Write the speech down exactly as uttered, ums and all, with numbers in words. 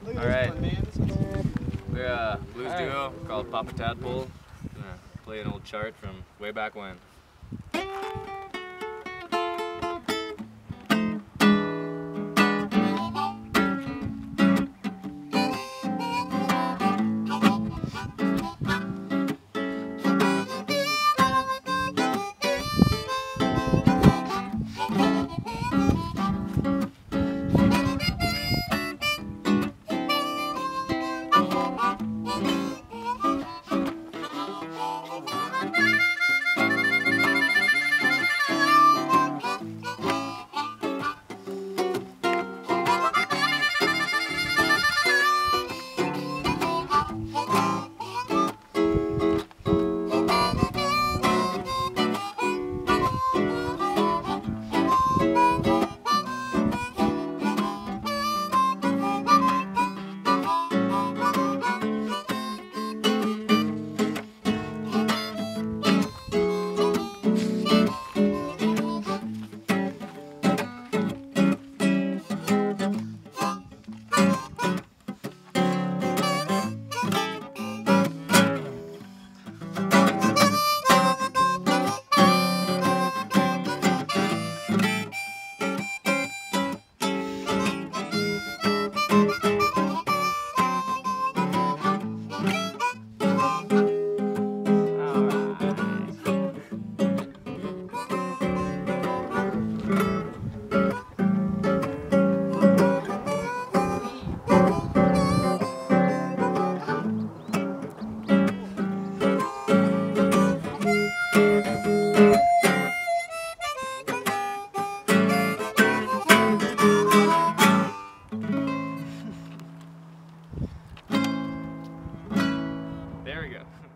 Look at All this right. one, man. This one's... We're a blues All right. duo called Papa Tadpole. Gonna play an old chart from way back when. There we go.